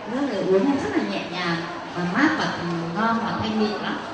Rất là uống rất là nhẹ nhàng và mát và ngon và thanh mịn lắm.